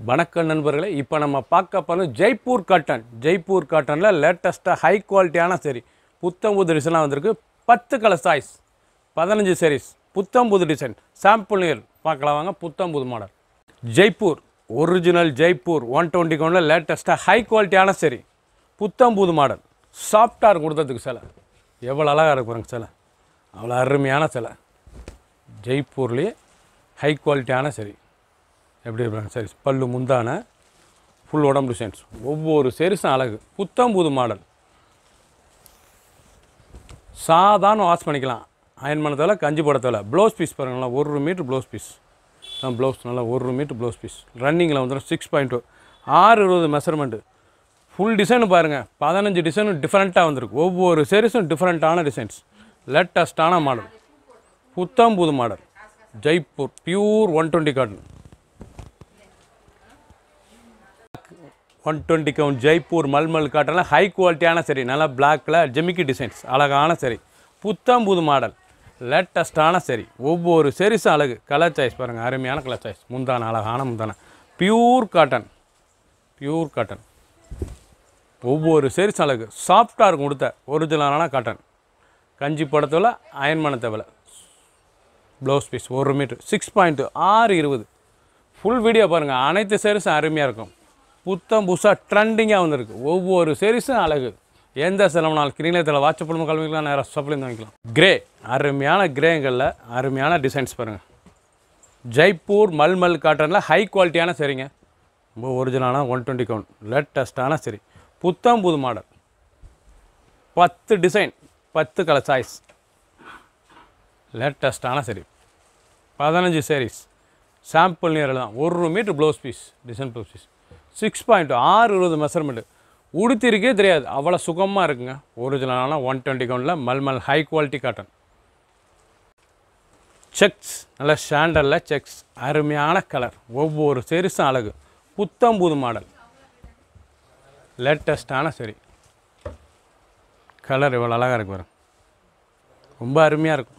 வணக்கம் நண்பர்களே, இப்போ நம்ம பார்க்க போகிறது ஜெய்ப்பூர் காட்டன். ஜெய்ப்பூர் காட்டனில் லேட்டஸ்ட்டாக ஹை குவாலிட்டியான சரி புத்தம்புது டிசைனாக வந்திருக்கு. 10 கலர் சாய்ஸ், 15 sarees, புத்தம்புது டிசைன். சாம்பிள் நியர் பார்க்கலாம் வாங்க. புத்தம்புது மாடல் ஜெய்ப்பூர், ஒரிஜினல் ஜெய்ப்பூர் 120 கவுண்டில் லேட்டஸ்ட்டாக ஹை குவாலிட்டியான சரி புத்தம்புது மாடல். சாஃப்டாக கொடுத்ததுக்கு சிலை எவ்வளோ அழகாக இருக்கு பாருங்க. சிலை அவ்வளோ அருமையான சிலை. ஜெய்ப்பூர்லேயே ஹை குவாலிட்டியான சரி எப்படி இருப்பாங்க. சரி, பல்லு முந்தான ஃபுல் உடம்பு டிசைன்ஸ். ஒவ்வொரு சரிஸும் அழகு. புத்தம்புது மாடல். சாதாரண வாஷ் பண்ணிக்கலாம். அயன் பண்ண தேவை, கஞ்சி போட தேவை. ப்ளவுஸ் பீஸ் பாருங்களா, 1 மீட்டர் ப்ளவுஸ் பீஸ் தான். ப்ளவுஸ் நல்லா 1 மீட்டர் ப்ளவுஸ் பீஸ். ரன்னிங்கில் வந்துடும் 6.2, 620 மெஷர்மெண்ட்டு. ஃபுல் டிசைனு பாருங்கள். 15 டிசைனும் டிஃப்ரெண்ட்டாக வந்திருக்கு. ஒவ்வொரு சரிஸும் டிஃப்ரெண்ட்டான டிசைன்ஸ். லேட்டஸ்ட்டான மாடல். புத்தம்புது model. Jaipur pure 120 cotton. 120 count Jaipur mulmul காட்டனில் ஹை குவாலிட்டியான சரி. நல்லா பிளாக்கில் ஜெமிக்கி டிசைன்ஸ். அழகான சரி. புத்தம்புது மாடல். லேட்டஸ்ட்டான சரி. ஒவ்வொரு சரிஸும் அழகு. கலர் சாய்ஸ் பாருங்கள், அருமையான கலர் சாய்ஸ். முந்தான அழகான முந்தான. Pure cotton. Pure cotton. ஒவ்வொரு சரிஸும் அழகு. சாஃப்டாக இருக்கும். கொடுத்த ஒரிஜினலான காட்டன். கஞ்சி போடத்தவில்ல, அயன் பண்ண தேவை. Blouse piece 1 metre 6.2, 620. Full video பாருங்கள். அனைத்து சரிஸும் அருமையாக இருக்கும். புத்தம் புதுசாக ட்ரெண்டிங்காக வந்திருக்கு. ஒவ்வொரு சரிஸும் அழகு. எந்த செலவுனாலும் கிரீனத்தில் வாட்சப்படும் கல்விக்கலாம், நேராக சப்ளைந்து வாங்கிக்கலாம். கிரே, அருமையான கிரேங்களில் அருமையான டிசைன்ஸ் பாருங்கள். ஜெய்ப்பூர் மல்மல் காட்டனில் ஹை குவாலிட்டியான சரிங்க. ரொம்ப ஒரிஜினலான 120 கவுண்ட் லேட்டஸ்ட்டான சரி. புத்தம்புது மாடல். 10 design, 10 colour choice. லேட்டஸ்ட்டான சரி. 15 sarees. சாம்பிள் நியர் தான். 1 metre blouse piece. Design blouse piece 6.2, 620 measurement. உடுத்திருக்கே தெரியாது, அவ்வளோ சுகமாக இருக்குங்க. ஒரிஜினலான 120 கவுண்டில் mulmul high quality cotton. Checks, நல்ல ஷாண்டலில் செக்ஸ். அருமையான கலர். ஒவ்வொரு சரிஸும் அழகு. புத்தம்புது மாடல். லேட்டஸ்ட்டான சரி. கலர் இவ்வளோ அழகாக இருக்கு பாருங்க. ரொம்ப அருமையாக இருக்கும்.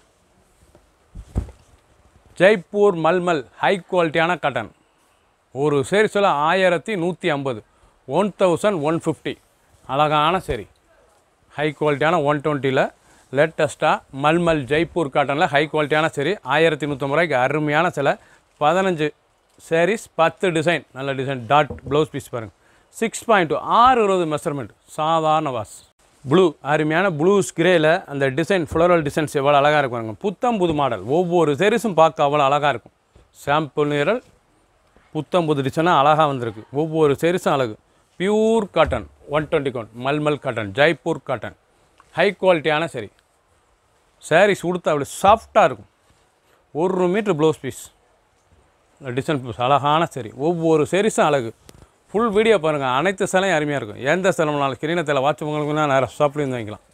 ஜெய்ப்பூர் மல்மல் ஹை குவாலிட்டியான காட்டன். ஒரு சரி சொல்ல 1150, 1150. அழகான சரி. ஹை குவாலிட்டியான 120ல் லேட்டஸ்ட்டாக மல்மல் ஜெய்ப்பூர் காட்டனில் ஹை குவாலிட்டியான சரி. 1150 ரூபாய்க்கு அருமையான சிலை. 15 sarees, 10 டிசைன். நல்ல டிசைன். டாட் ப்ளவுஸ் பீஸ் பாருங்கள். 6.2, 620 மெஷர்மெண்ட். சாதாரண வாஷ். ப்ளூ, அருமையான ப்ளூஸ் கிரேயில் அந்த டிசைன் ஃப்ளோரல் டிசைன்ஸ் எவ்வளோ அழகாக இருக்குங்க. புத்தம்புது மாடல். ஒவ்வொரு சரிஸும் பார்க்க அவ்வளோ அழகாக இருக்கும். சாம்பிள் நிரல் புத்தம்புது டிசைனாக அழகாக வந்திருக்கு. ஒவ்வொரு சரிஸும் அழகு. Pure cotton 120 count mulmul cotton. Jaipur cotton high குவாலிட்டியான சரி. சாரீஸ் கொடுத்தா அப்படி சாஃப்டாக இருக்கும். 1 metre blouse piece. Design piece அழகான சரி. ஒவ்வொரு சரிஸும் அழகு. ஃபுல் வீடியோ பாருங்கள். அனைத்து சிலையும் அருமையாக இருக்கும். எந்த சிலம்னாலும் கிரீனத்தில் வாட்சவங்களுக்குன்னா நேரம் ஷாப்லேருந்து வாங்கிக்கலாம்.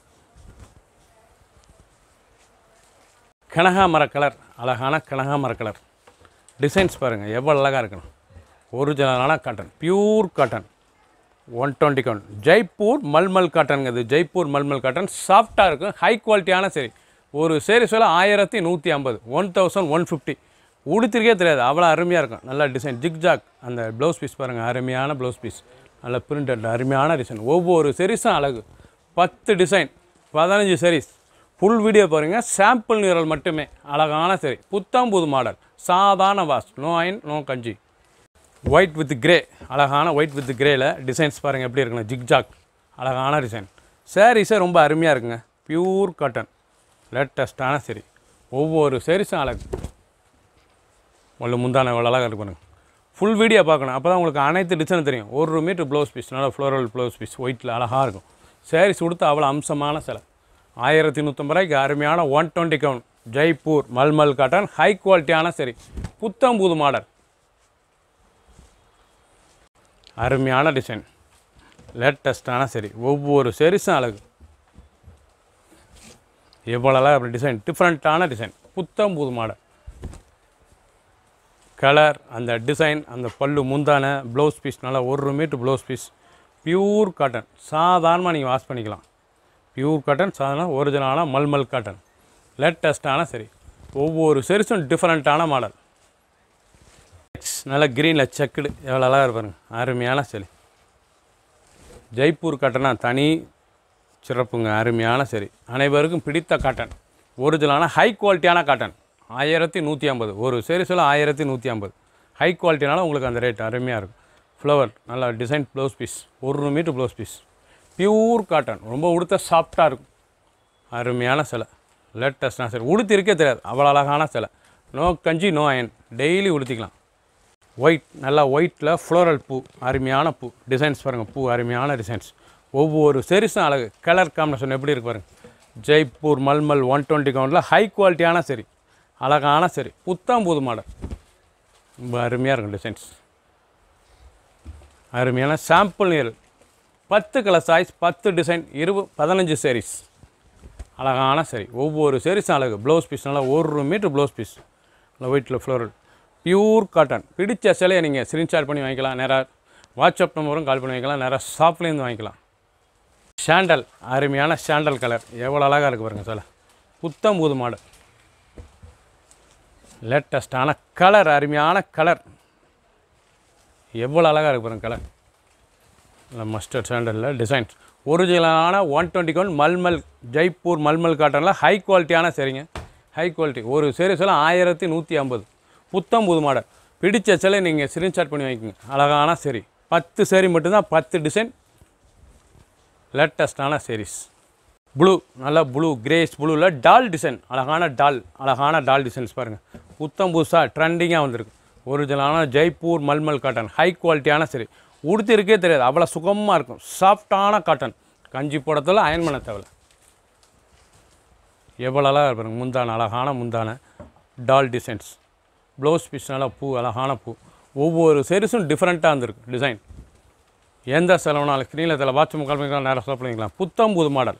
கனகாமர கலர். அழகான கனகாமர கலர். டிசைன்ஸ் பாருங்கள் எவ்வளோ அழகாக இருக்கணும். ஒரிஜினலான cotton. Pure cotton 120 count. Jaipur mulmul காட்டனுங்கிறது. ஜெய்ப்பூர் மல்மல் காட்டன் சாஃப்டாக இருக்கும். ஹை குவாலிட்டியான சரி. ஒரு சரி சொல்ல 1150, 1150. உடுத்திருக்கே தெரியாது, அவ்வளோ அருமையாக இருக்கும். நல்லா டிசைன். ஜிக்ஜாக் அந்த ப்ளவுஸ் பீஸ் பாருங்கள். அருமையான ப்ளவுஸ் பீஸ். நல்ல பிரிண்டட் அருமையான டிசைன். ஒவ்வொரு சரிஸும் அழகு. 10 டிசைன், 15 sarees. ஃபுல் வீடியோ பாருங்கள். சாம்பிள் நிரல் மட்டுமே. அழகான சரி. புத்தம்புது மாடல். சாதாரண வாஷ். நோ அயன், நோ கஞ்சி. White with grey. அழகான ஒயிட் வித் கிரேயில் டிசைன்ஸ் பாருங்கள் எப்படி இருக்குங்க. ஜிக்ஜாக் அழகான டிசைன். சாரீஸே ரொம்ப அருமையாக இருக்குங்க. பியூர் காட்டன் லேட்டஸ்ட்டான சரி. ஒவ்வொரு சரிஸும் அழகு. உள்ள முந்தான எவ்வளோ அழகாக இருக்கு பாருங்கள். ஃபுல் வீடியோ பார்க்கணும். அப்போ தான் உங்களுக்கு அனைத்து டிசைனும் தெரியும். 1 மீட்டர் ப்ளவுஸ் பீஸ். நல்லா ஃப்ளோரல் ப்ளவுஸ் பீஸ். ஒயிட்டில் அழகாக இருக்கும். சாரீஸ் கொடுத்து அவ்வளோ அம்சமான சிலை. 1150 ரூபாய்க்கு அருமையான 120 count Jaipur mulmul cotton high குவாலிட்டியான சரி. புத்தம்புது மாடல். அருமையான டிசைன். லேட்டஸ்ட்டான சரி. ஒவ்வொரு சரிஸும் அழகு. எவ்வளோ அழகாக அப்படி டிசைன். டிஃப்ரெண்ட்டான டிசைன். புத்தம்புது மாடல். கலர், அந்த டிசைன், அந்த பல்லு முந்தான ப்ளவுஸ் பீஸ். நல்லா 1 metre blouse piece. Pure cotton. சாதாரணமாக நீங்கள் வாஷ் பண்ணிக்கலாம். பியூர் காட்டன் சாதாரண ஒரிஜினலான மல்மல் காட்டன். லேட்டஸ்ட்டான சரி. ஒவ்வொரு சரிஸும் டிஃப்ரெண்ட்டான மாடல். நல்ல க்ரீனில் செக்குடு எவ்வளோ அழகாக இருப்பாருங்க. அருமையான சரி. ஜெய்ப்பூர் காட்டனா தனி சிறப்புங்க. அருமையான சரி. அனைவருக்கும் பிடித்த காட்டன். ஒரிஜினலான ஹை குவாலிட்டியான காட்டன். 1150. ஒரு சரி சொல்ல 1150. ஹை குவாலிட்டினால உங்களுக்கு அந்த ரேட் அருமையாக இருக்கும். ஃப்ளவர் நல்லா design blouse piece. 1 metre blouse piece. Pure cotton. ரொம்ப உடுத்த சாஃப்டாக இருக்கும். அருமையான சிலை. லேட்டஸ்டான சரி. உடுத்தி இருக்கே தெரியாது அவ்வளோ அழகான சிலை. நோ கஞ்சி நோ அயன். டெய்லி உடுத்திக்கலாம். ஒயிட் நல்லா ஒயிட்டில் ஃப்ளோரல் பூ. அருமையான பூ. டிசைன்ஸ் பாருங்கள். பூ அருமையான டிசைன்ஸ். ஒவ்வொரு சரிசும் அழகு. கலர் காம்பினேஷன் எப்படி இருக்கு பாருங்கள். ஜெய்ப்பூர் மல்மல் 120 கவுண்டில் ஹை குவாலிட்டியான சரி. அழகான சரி. புத்தம் புது மாடல். ரொம்ப அருமையாக இருக்கும் டிசைன்ஸ். அருமையான சாம்பிள் நியர் 10 கலர் சாய்ஸ் 10 டிசைன் 15 sarees. அழகான சரி. ஒவ்வொரு sareesம் அழகு. ப்ளவுஸ் பீஸ் நல்லா 1 மீட்டர் ப்ளவுஸ் பீஸ். நல்லா ஒயிட்டில் ஃப்ளோரல் பியூர் காட்டன். பிடிச்ச சிலையை நீங்கள் ஸ்க்ரீன்ஷாட் பண்ணி வாங்கிக்கலாம். நேராக வாட்ஸ்அப் நம்பரும் கால் பண்ணி வாங்கிக்கலாம். நேராக ஷாப்லேருந்து வாங்கிக்கலாம். சாண்டல் அருமையான சாண்டல் கலர் எவ்வளோ அழகாக இருக்குது பாருங்கள் சிலை. புத்தம் புது மாடல். லேட்டஸ்டான கலர். அருமையான கலர் எவ்வளோ அழகாக இருக்குது பாருங்கள் கலர். இல்லை மஸ்டர்ட் சாண்டலில் டிசைன்ஸ். ஒரிஜினலான 120 கவுண்ட் மல்மல் ஜெய்ப்பூர் மல்மல் காட்டனில் ஹை குவாலிட்டியான சரிங்க. High quality. ஒரு சரி சொல்ல 1150. புத்தம் புது மாடல். பிடிச்ச சிலை நீங்கள் ஸ்க்ரீன்ஷாட் பண்ணி வாங்கிக்கோங்க. அழகான சரி. 10 சரி மட்டும்தான் 10 டிசைன். லேட்டஸ்டான sarees. ப்ளூ நல்லா ப்ளூ கிரேஸ் ப்ளூவில் டால் டிசைன். அழகான டால் டிசைன்ஸ் பாருங்கள். புத்தம் புதுசாக ட்ரெண்டிங்காக வந்திருக்கு. ஒரிஜினலான ஜெய்ப்பூர் மல்மல் காட்டன். ஹை குவாலிட்டியான சரி. உடுத்தி இருக்கே தெரியாது அவ்வளோ சுகமாக இருக்கும். சாஃப்டான காட்டன். கஞ்சி போடத்தில் அயன் பண்ண தேவை. எவ்வளோ அழகாக இருப்பாருங்க. முந்தான அழகான முந்தான டால் டிசைன்ஸ். ப்ளவுஸ் பீஸ் நல்லா பூ அழகான பூ. ஒவ்வொரு சரிஸும் டிஃப்ரெண்ட்டாக இருந்திருக்கு டிசைன். எந்த செலவுனாலும் ஸ்க்ரீனில் இதில் வாட்ச் கால் பண்ணிக்கலாம். நேரம் ஸ்டாப் பண்ணிக்கலாம். புத்தம் புது மாடல்.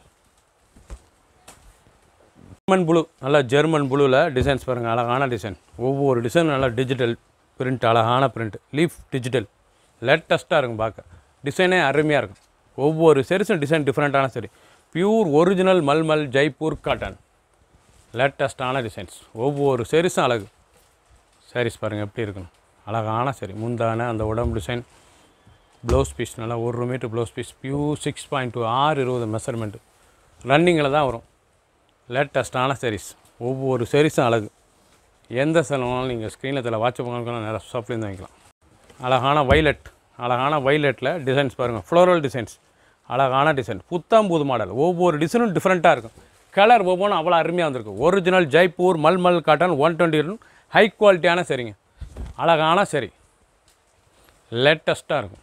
ஜெர்மன் ப்ளூ நல்லா ஜெர்மன் ப்ளூவில் டிசைன்ஸ் பாருங்கள். அழகான டிசைன். ஒவ்வொரு டிசைனும் நல்லா டிஜிட்டல் பிரிண்ட். அழகான பிரிண்ட். Leaf digital. லேட்டஸ்ட்டாக இருக்கும் பார்க்க. டிசைனே அருமையாக இருக்கும். ஒவ்வொரு சரிஸும் டிசைன் டிஃப்ரெண்ட்டான saree. Pure original mulmul Jaipur cotton. லேட்டஸ்ட்டான டிசைன்ஸ். ஒவ்வொரு சரிஸும் அழகு. சாரீஸ் பாருங்கள் எப்படி இருக்கணும். அழகான சரி. முந்தான அந்த உடம்பு டிசைன். ப்ளவுஸ் பீஸ் நல்லா 1 metre blouse piece. Pure 6.2 620 measurement. ரன்னிங்கில் தான் வரும். லேட்டஸ்ட்டான sarees. ஒவ்வொரு sareesம் அழகு. எந்த செலவுனாலும் நீங்கள் ஸ்க்ரீனில் இதில் வாட்ச் பண்ணலாம். நேராக ஷாப்லேருந்து வாங்கிக்கலாம். அழகான வைலட்டில் டிசைன்ஸ் பாருங்கள். Floral designs. அழகான டிசைன். புத்தம் புது மாடல். ஒவ்வொரு டிசைனும் டிஃப்ரெண்ட்டாக இருக்கும். கலர் ஒவ்வொன்றும் அவ்வளோ அருமையாக வந்திருக்கு. Original Jaipur mulmul cotton 120 high குவாலிட்டியான சரிங்க. அழகான சரி. லேட்டஸ்ட்டாக இருக்கும்.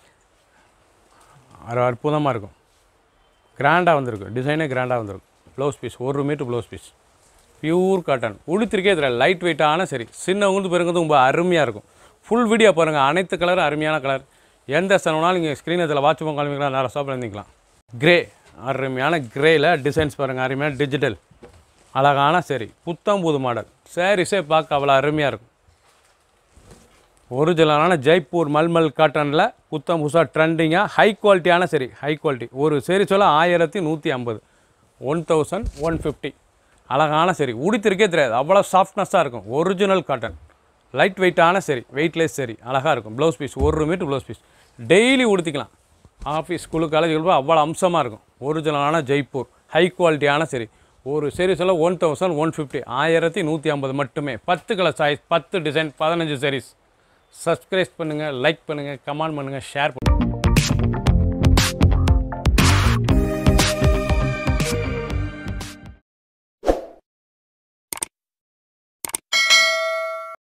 அற்புதமாக இருக்கும். கிராண்டாக வந்திருக்கு. டிசைனே கிராண்டாக வந்திருக்கு. Blouse piece 1 metre blouse piece. Pure cotton. உடுத்திருக்கே இதில் லைட் வெயிட்டான சரி. சின்னவங்களுக்கு பெருங்கிறது ரொம்ப அருமையாக இருக்கும். ஃபுல் வீடியோ பாருங்கள். அனைத்து கலரும் அருமையான கலர். எந்த செலவுனாலும் நீங்கள் ஸ்க்ரீன் இதில் வாட்ச் பண்ண காமிக்கலாம். நேரம் ஷாப்பில் இருந்துக்கலாம். கிரே அருமையான கிரேயில் டிசைன்ஸ் பாருங்கள். அருமையான டிஜிட்டல். அழகான சரி. புத்தம் புது மாடல். சாரீஸே பார்க்க அவ்வளோ அருமையாக இருக்கும். ஒரிஜினலான ஜெய்ப்பூர் மல்மல் காட்டனில் புத்தம் புதுசாக ட்ரெண்டிங்காக ஹை குவாலிட்டியான சரி. High quality. ஒரு சரி சொல்ல 1150. 1150. அழகான சரி. உடுத்திருக்கே தெரியாது அவ்வளோ சாஃப்ட்னஸாக இருக்கும். Original cotton. லைட் வெயிட்டான சரி. வெயிட்லெஸ் சரி. அழகாக இருக்கும். Blouse piece 1 metre blouse piece. Daily உடுத்திக்கலாம். ஆஃபீஸ் ஸ்கூலு காலேஜுக்கு அவ்வளோ அம்சமாக இருக்கும். ஒரிஜினலான ஜெய்ப்பூர் ஹை குவாலிட்டியான சரி. ஒரு சரி சொல்ல 1150. 1150 மட்டுமே. 10 colour choice 10 design 15 sarees. Subscribe பண்ணுங்கள், லைக் பண்ணுங்கள், கமெண்ட் பண்ணுங்கள், ஷேர் பண்ணுங்கள்.